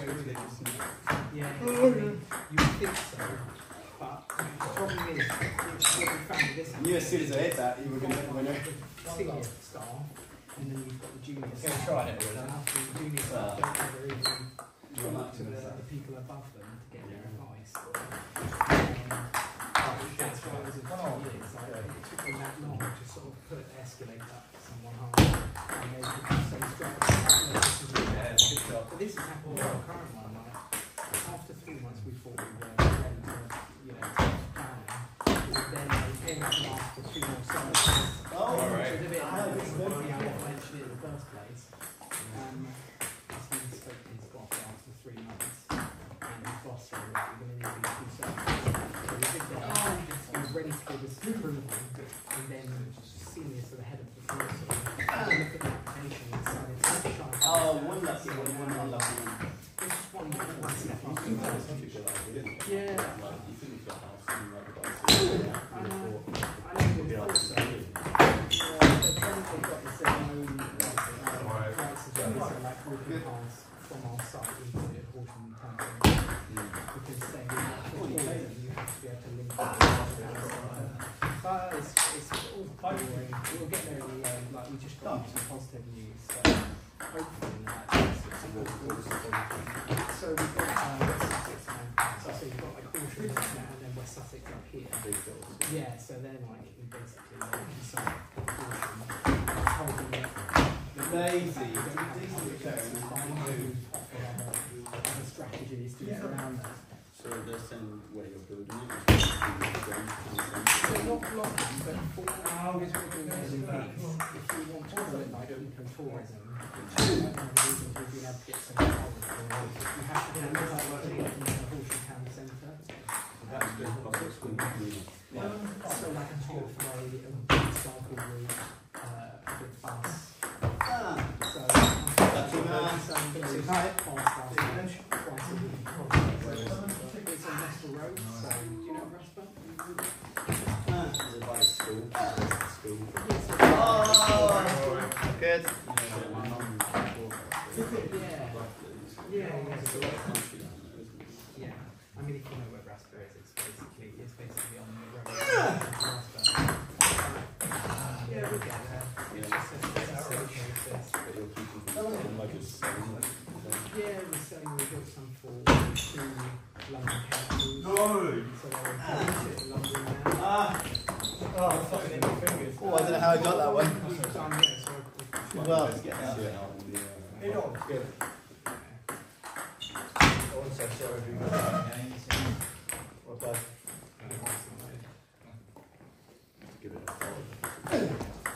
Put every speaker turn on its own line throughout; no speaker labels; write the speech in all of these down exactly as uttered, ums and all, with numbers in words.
Yeah, I mean, you would think so, but the problem is, what we found with this.
I knew as soon as I hit that, you were going to win it.
Senior staff, and then you've got the junior
Go
staff.
try it,
So
really.
after the junior staff don't ever even
You're
talk
not
to
to
the,
the
the people above them to get their advice. Um, that's why it was a two years. Like, it took them that long to sort of put escalate up to someone high, and they could just say straight up, "No, this is really bad." But this has happened with our current one. Like, after three months, we thought we were ready to, you know, to plan. Then they came up and asked for two more services.
Oh,
Which
right.
was a bit
Ah,
annoying,
this is
but
very
we
good.
hadn't mentioned it in the first place. Um, he spoke to his boss after three months, and his boss said, "Right, we're going to need these two services." So we did that. He was ready to give us approval, and then senior to the head of the council looked at the application and decided to try and
Oh, one lucky one, one unlucky one.
This is one one step after the other. Yeah. I know. I know you thought so. Yeah, the problem they've got is there's no like, prices or anything like walking past from our site into Horsham Town Centre. Because then you have to you have to be able to link it to the town centre. But it's, it's all boring. We'll get there in the end. Like, we just got some positive news. So hopefully that is so we've got uh, West Sussex now. So you've got like Horsham now and then West Sussex up here. Yeah, so they're like basically like inside Horsham. Holding it.
Lazy.
Other strategies to get around that.
So they're saying where you're building it.
So not blocking, but for now, is what we're doing is if you want to do it like ecotourism, which is like one of the reasons we've been able to get so much out of it, you have to do it like working in the Horsham Town Centre.
That's good. Public school.
So like a halfway, a big cycle route, uh, a big bus.
Ah,
So
lucky man.
some days past our stage twice a week. It's on Leicester Road, so do you know Rasper?
Ah, is it by the school? School.
Yes.
Oh, good.
Yeah. Yeah, yeah. So,
Country down there, isn't it?
yeah. I mean, if you know where Rasper is, it's basically it's basically on the road. Rasper. Yeah, we'll get there. It's just a, it's a slow process.
But you're keeping them like it's selling it.
Yeah, we're selling. We built some for two London councils.
No!
So they're in to London now.
Ah!
Oh, fucking in my fingers.
Oh, I don't know how I got that one.
We've done it, so we've-
Well, let's get that.
You know, it's good. I want to say sorry if you got that. What does?
Give it a follow.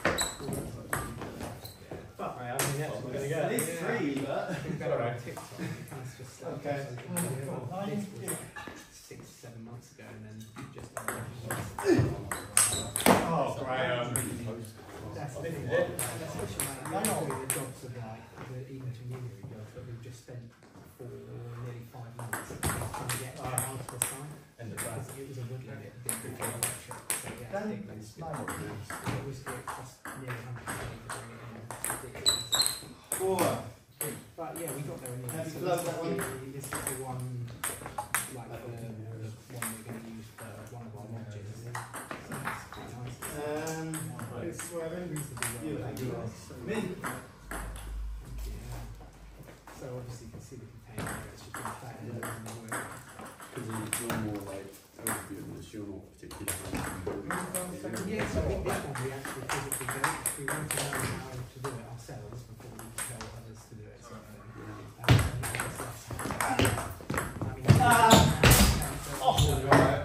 Fuck me, I mean, that's what we're going to go.
It's free, but.
We've got it on TikTok. It kind of just like,
Okay.
so we can do it. This was like six, seven months ago, and then just done it.
Oh, Graham.
That's
I
the
think
thing.
it.
Especially like we're not doing the jobs of like the intermediary jobs that we've just spent for nearly five months trying to get out to the site.
And the
Because it was a woodland, it did pretty workshop. So yeah, I think that's good. It was it cost nearly one hundred quid to bring it in. It's ridiculous.
Four.
But yeah, we got there in the end.
Have you
So
loved
this
that
is
one?
the- This is the one, like the, the one we're going to use for one of our lodges. So it's quite nice.
Um,
It's reasonably well
you,
done.
you are.
So-
Me?
Yeah. So obviously you can see the container there, it's just been flattened over in the work.
Because you're more like overview of this, you're not particularly.
Yeah, so I think this one we actually physically do. We want to know how to do it ourselves before we tell others to do it. So, um, um, I mean,
Ah!
oh,
Alright.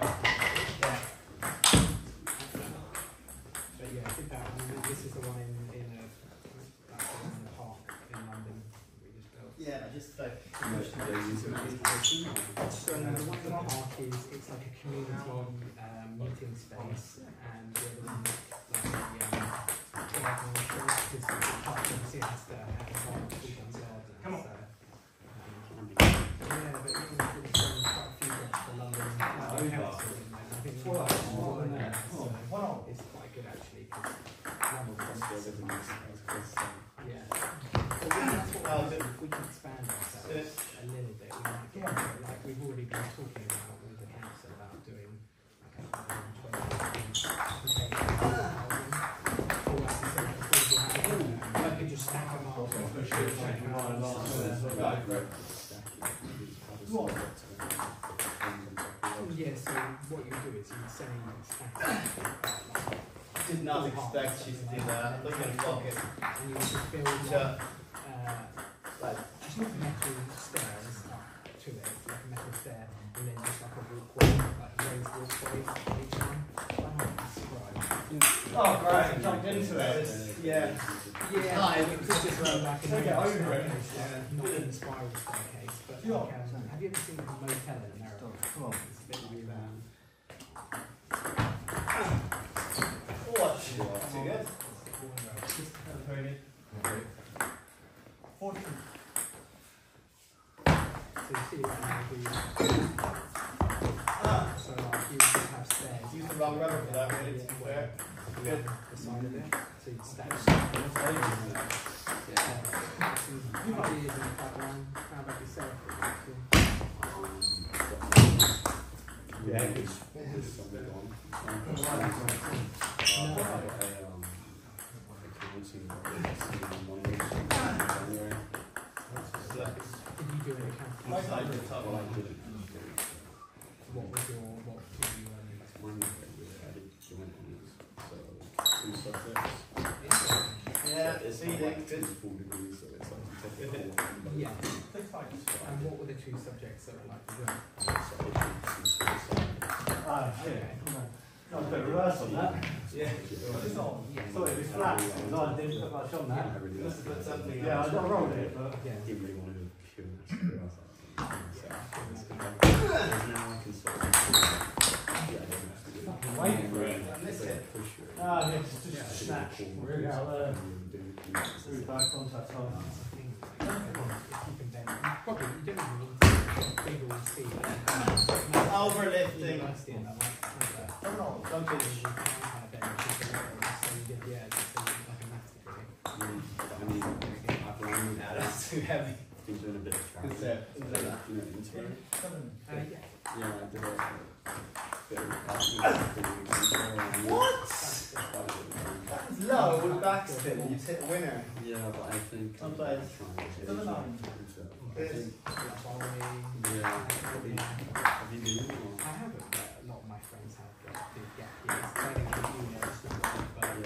but yeah, I did that. I mean, this is the one in in a like the one in the park in London we just built.
Yeah, just like.
So the one in the park is it's like a community um, meeting space, and the other one like a um, garden shop, because the park obviously has to have a park with one's garden.
Come on.
So, um, yeah, but we've done quite a few jobs for London uh, council, and I think we've got more than that. So
Wow.
it's quite good actually because London was yeah. So we- that's what we'll do. If we can expand ourselves a little bit, might get, but like we've already been talking about with the council about doing like a hundred and twenty containers for housing. Or like you said, affordable housing. I could just stack them up. Yeah, so what you do is you'd say you'd stack them.
Did not expect you to do that. Look at the pocket.
And you would just build one,
Yeah.
uh,
Like,
just like metal stairs up to it, like a metal stair, and then just like a walkway, like raised walkways for each one. I don't know how to describe.
oh, right, I jumped into it. It's, yeah.
Yeah,
Hi.
it could just be like a
Take it
normal
over it.
staircase, like not in a spiral staircase, but
Yeah.
like, um, have you ever seen a motel in America?
Come on.
It's basically that.
Watch. Too good. Very good. Forty.
So you see right now, we,
Ah,
so like you would just have stairs.
use the wrong rubber for that, really, to be fair. Good.
The side of it, so you'd stack
Yeah.
some ideas in the background. How about yourself?
Yeah, it's it's something on. Um, I got a um accounting Monday, January.
Did you do an accounting?
My side did top
Well, I
one.
didn't.
What was your, what did you um,
One I did joint honours, so two subjects.
Yeah, it's eating.
It's four degrees, so it's like technical. but-
Yeah.
Big fight.
And what were the two subjects that were like the good?
So it was-
Ah, shit. No, a bit reverse on that.
Yeah.
It's not.
Yeah.
Thought it'd be flat, because I didn't put much on
Yeah, I
that.
really
Must have put something on.
Yeah, I got rolled it, but
Yeah.
didn't really want to do pure maths, but I was like,
Yeah.
there's now I can sort of, yeah, I don't have to do
fucking waiting for it.
I missed it.
push it.
ah, it's just snatch. Really out there. Through bad contact on.
Probably you don't even need to big or see
Overlifting.
university and that like
Oh no, don't
so
finish.
you can have a benefit of it, so you get yeah just so you get like a maths degree.
I mean, I've learned
Nah, that's too heavy.
been doing a bit of travel.
Good set.
You know, intern.
Uh, yeah.
Yeah, I did a bit of practice.
What?
That's
That is low with backspin. You hit a winner.
Yeah, but I think I'm
Sometimes.
trying to
Doesn't matter.
I think,
Bowling,
yeah, have you, have you been or?
I haven't, but a lot of my friends have like big gap years. I don't think you know it's not like, but um,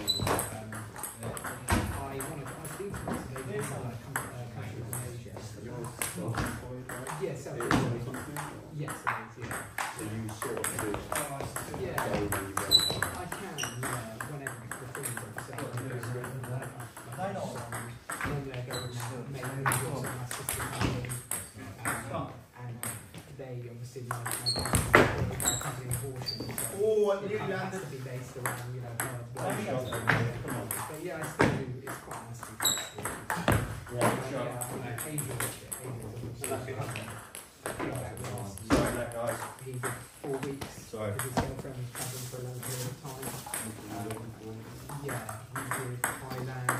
I wanted I was thinking today doing some like com- uh, country in Asia.
You're self-employed, right?
Yeah, so
Is it or something? Or?
yes, it is. Yeah,
So you sort of do
yeah.
go when you go.
I can, yeah, whenever the things are set. I know. Normally I go with my mate and also my sister family. Um, and they obviously my my my company in Horsham. So
Oh, what
it
you
kind of has
landed?
to be based around, you know, her
Oh,
work.
yeah.
But yeah, I still do. It's quite nice to be flexible.
Yeah,
Yeah, I mean, Adrian did it. Adrian was
Lucky.
last
Sorry, that guy.
he did four weeks.
Sorry.
Because his girlfriend was travelling for a long period of time. Yeah, he did Thailand.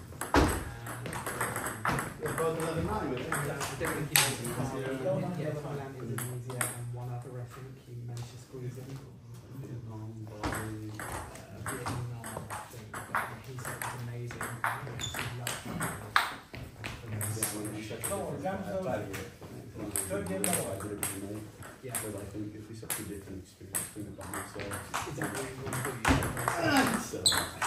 We're both another man with it.
And, uh, I don't think he did Thailand, yeah, Thailand, Indonesia, and one other I think he managed to squeeze in.
Vietnam, Bali.
Uh, Vietnam, I think. But he said it was amazing. He absolutely loved it. Yeah.
But I think if it's such a different experience, think about myself.
Is that what you want to do?
So,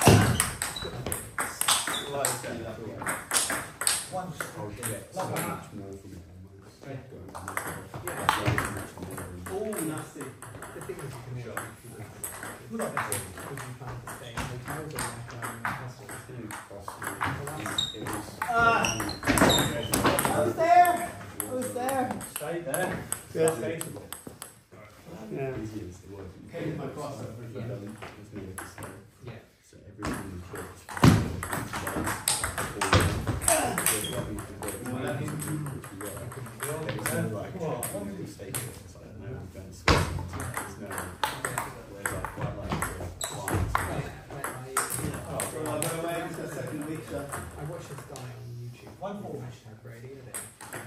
Like that.
One
I'll get so much more from it almost.
Yeah.
Going to myself.
Yeah.
I've learned much more.
Oh, nasty.
The thing is, you can work if you plan. Would you plan to stay in hotels or like um, hostels?
I think possibly it was.
Ah. I was there. I was there.
Stay there.
Good.
Yeah. Easy as it was.
Came my crossover.
Yeah.
There's no way to say.
Yeah.
So everything in church.
Well, I'm going away into the second week, so.
I watched this guy on YouTube.
One more.
Hashtag radio day.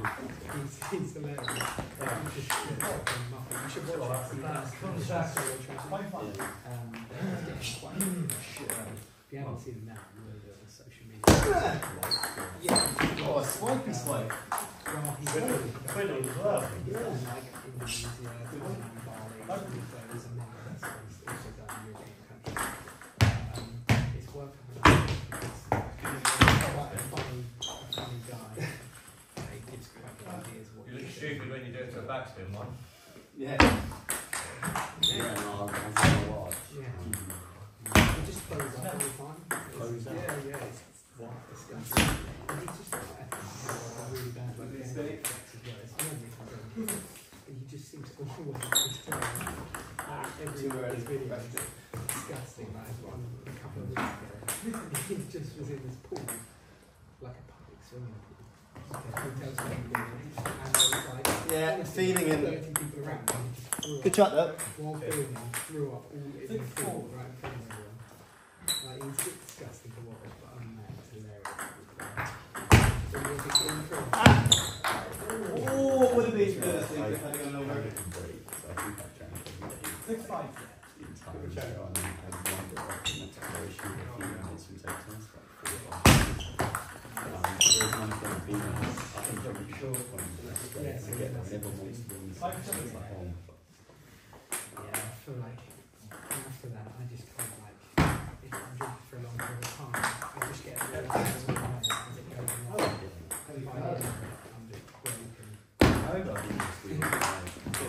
He's, he's hilarious. You should, you should watch it. He's a solo traveller. Um, he's getting quite a shit out of it. If you haven't seen him now, you will do it on social media. Yeah.
Oh, a swipey swipe.
Well, he's
Twiddle, twiddle as well.
He's done like Indonesia, Thailand, Bali, there's a mega that's also done European countries. Um, it's worth having a look because he's quite a funny, a funny guy. Uh, he gives quite good ideas what
You look
he should
stupid when you do it to a backspin one.
Yeah.
Yeah, no, I've seen a lot.
Yeah.
Um,
He just throws up every time. It's-
Throws up?
Yeah, yeah, it's what disgusting. And he's just like, I think he's got a really bad like,
It's
game
very-
effects as well. It's normally from him. And he just seems always just throwing up. Uh, every
Too
one of
early
his
for
videos
breakfast.
is disgusting. Like one a couple of weeks ago. He just was in this pool, like a public swimming pool. Like a hotel swimming pool. And there was like,
Yeah,
honestly,
feeling him.
thirty people around. And he just threw
Good
up.
shot though.
While filming, threw up all in the pool right in front of everyone. Like, he's a bit disgusting to watch, but other than that, it's hilarious. So you're just going through.
Oh, would have been good. I think
I
if I'd gone over.
took a break, so I think I drank every day.
Six five.
The entire show, and then I wandered off in the exploration a few minutes from Texas, like four or five. Um, there's one thing being, I think I'm pretty sure when I stay, I get there, never wants to bring me something at home.
Yeah, I feel like after that, I just kind of like, if I'm drinking for a long period of time, I just get really overwhelmed as it goes along. And by the end of it, I'm just broken.
I got interested in like,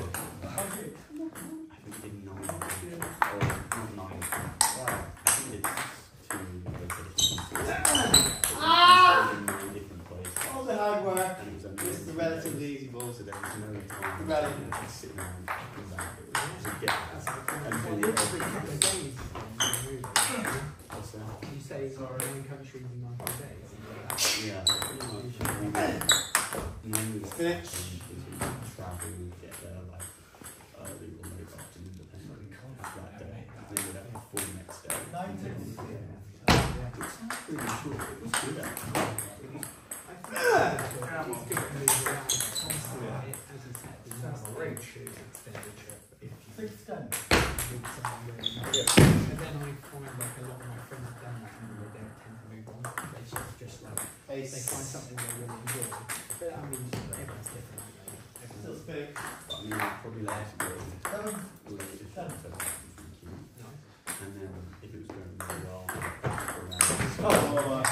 I think in nine, or not nine, I think it's two locations. In nine different places.
All the hard work.
And it was
This is the
amazing.
relatively easy
So
balls.
there was no time
Relative.
to sit down and come back. It was just get
That's like,
And
well,
really-
every couple of days, um, you move.
what's that?
You say nine countries in ninety days.
Yeah, pretty much. Normally it's
Finish.
because we travel, we get there like early or late afternoon, depending on that day. Then we'd have a full next day. It's pretty short. It was good actually.
I think it's good to move around constantly, as you said, there's no rate to expenditure if you move somewhere really nice. And then I find like a lot of my friends have done that and they don't tend to move on. They sort of just like, they find something they really enjoy. But I mean, everyone's different, aren't they?
Still
Everyone's
spinning.
But I mean, I'd probably like to go late if that's thinking.
nice.
And then if it was going really well, around.
Oh,